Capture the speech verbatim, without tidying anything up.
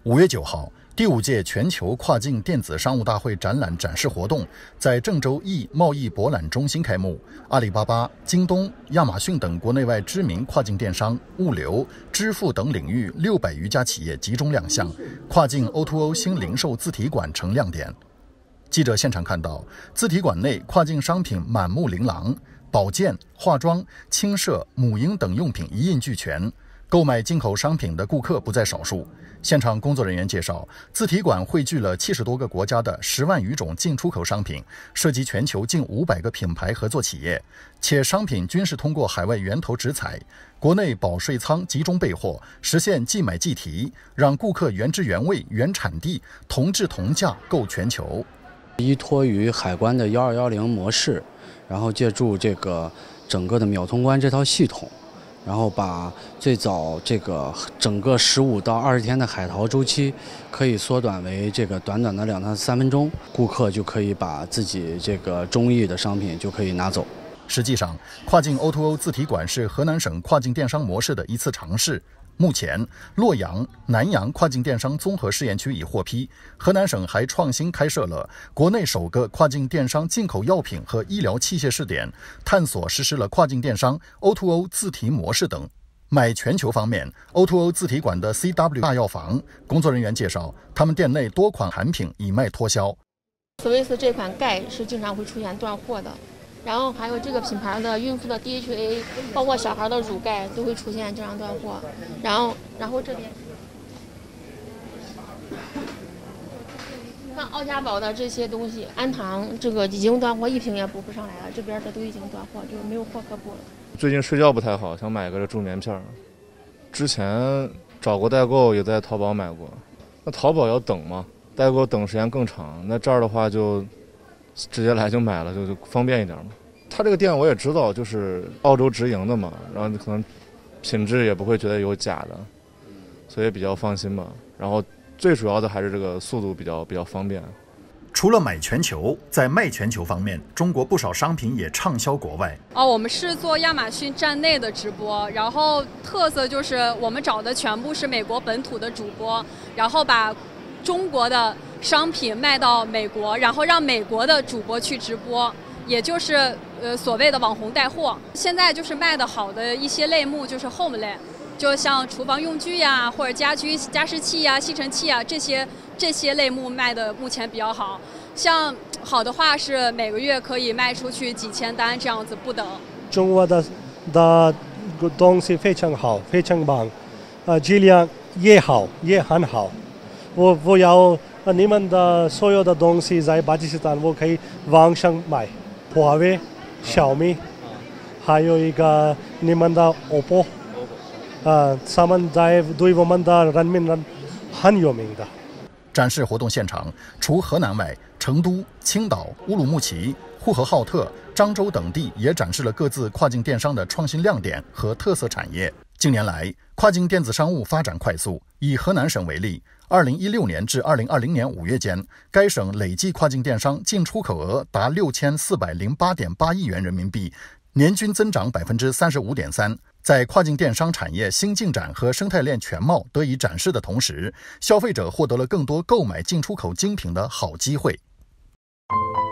五月九号，第五届全球跨境电子商务大会展览展示活动在郑州易贸易博览中心开幕。阿里巴巴、京东、亚马逊等国内外知名跨境电商、物流、支付等领域六百余家企业集中亮相，跨境 O to O 新零售自提馆成亮点。记者现场看到，自提馆内跨境商品满目琳琅，保健、化妆、轻奢、母婴等用品一应俱全。购买进口商品的顾客不在少数。现场工作人员介绍，自提馆汇聚了七十多个国家的十万余种进出口商品，涉及全球近五百个品牌合作企业，且商品均是通过海外源头直采，国内保税仓集中备货，实现即买即提，让顾客原汁原味、原产地、同质同价购全球。 依托于海关的幺二幺零模式，然后借助这个整个的秒通关这套系统，然后把最早这个整个十五到二十天的海淘周期，可以缩短为这个短短的两到三分钟，顾客就可以把自己这个中意的商品就可以拿走。 实际上，跨境 O to O 自提馆是河南省跨境电商模式的一次尝试。目前，洛阳、南阳跨境电商综合试验区已获批，河南省还创新开设了国内首个跨境电商进口药品和医疗器械试点，探索实施了跨境电商 O to O 自提模式等。卖全球方面 ，O to O 自提馆的 C W 大药房工作人员介绍，他们店内多款产品已卖脱销。 索维斯这款钙是经常会出现断货的。然后还有这个品牌的孕妇的 D H A， 包括小孩的乳钙都会出现经常断货。然后，然后这边像奥家宝的这些东西，安糖这个已经断货，一瓶也补不上来了。这边的都已经断货，就没有货可补了。 最近睡觉不太好，想买个助眠片。之前找过代购，也在淘宝买过。那淘宝要等嘛，代购等时间更长。那这儿的话就直接来就买了，就就方便一点嘛。他这个店我也知道，就是澳洲直营的嘛，然后可能品质也不会觉得有假的，所以比较放心吧。然后最主要的还是这个速度比较比较方便。 除了买全球，在卖全球方面，中国不少商品也畅销国外。 哦，我们是做亚马逊站内的直播，然后特色就是我们找的全部是美国本土的主播，然后把中国的商品卖到美国，然后让美国的主播去直播，也就是呃所谓的网红带货。现在就是卖的好的一些类目就是 home 类，就像厨房用具呀，或者家居加湿器呀、吸尘器啊这些这些类目卖的目前比较好。像好的话是每个月可以卖出去几千单这样子不等。 中国的的东西非常好，非常棒，呃，质量也好，也很好。我我要你们的所有的东西在巴基斯坦，我可以网上买，华为、小米，还有一个你们的 O P P O， 呃，他们在对我们的人民人很有名的。 展示活动现场，除河南外，成都、青岛、乌鲁木齐、呼和浩特、漳州等地也展示了各自跨境电商的创新亮点和特色产业。近年来，跨境电子商务发展快速。以河南省为例，二零一六年至二零二零年五月间，该省累计跨境电商进出口额达六千四百零八点八亿元人民币，年均增长百分之三十五点三。在跨境电商产业新进展和生态链全貌得以展示的同时，消费者获得了更多购买进出口精品的好机会。